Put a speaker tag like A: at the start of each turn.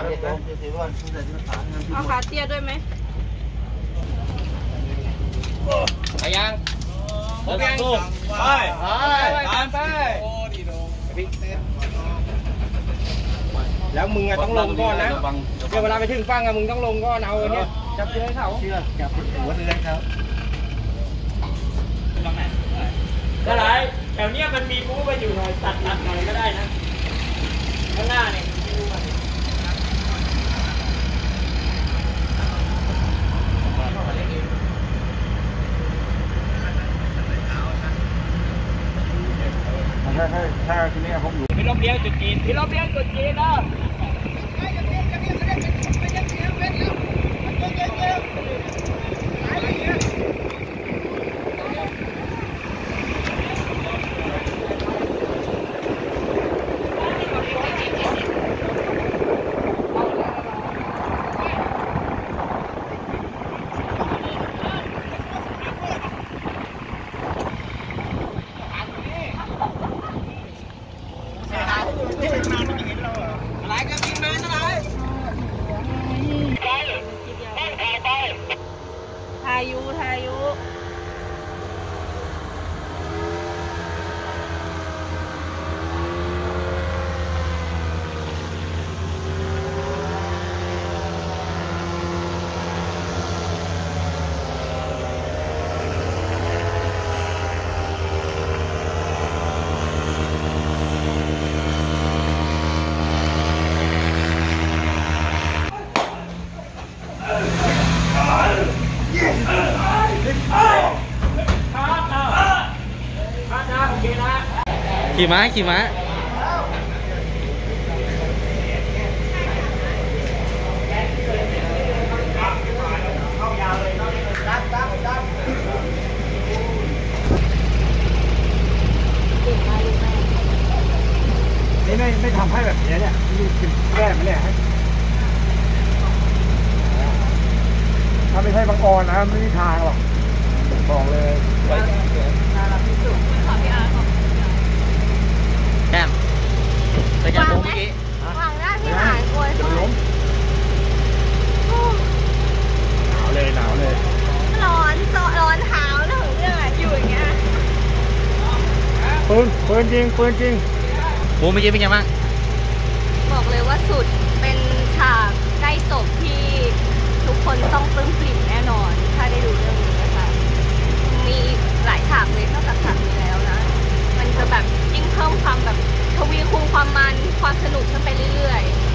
A: เอาขาเตี้ยด้วยไหม
B: ไปยังไปแล้วมึงอะต้องลงก่อนนะเดี๋ยวเวลาไปถึงฝั่งอะมึงต้องลงก่อนเอาเนี่ยจับเชือกเขาเชือกจับหัวเรือเขาตรงไหนก็ไรแถวเนี้ยมันมีปูไปอยู่หน่อยตัดหน่อยก็ได้นะข้างหน้าเนี่ยไม่รู้มันถ้าที่นี่ผมอยู่พี่ลบเลี้ยงจุดจีนนะ
A: ทายุ
C: ขี่ม้าขี่ม้า
B: นี่ไม่ทำให้แบบนี้เนี่ยนี่คือแก้มันเนี่ยถ้าไม่ใช่บางออนนะไม่มีทางหรอกบอกเลยน่ารักที่สุดขอพี่อาร์
C: แก้มเป็นไงโมเมื่อกี้
A: วางหน้าพี่หายกลัวจะล้ม
B: หนาวเลยร้อนเ
A: ท้าแล้วเนี่ยอยู่อย่างเงี้ย
B: ปืนจริง
C: โมเมื่อกี้เป็นไงบ้าง
A: บอกเลยว่าสุดเป็นฉากใกล้จบที่ทุกคนต้องปลื้มปริ่มแน่นอนถ้าได้ดูเรื่องนี้นะคะมีหลายฉากเลยนอกจากฉากนี้แล้วนะมันจะแบบยิ่งเพิ่มความแบบทวีคูณความมันความสนุกขึ้นไปเรื่อยๆ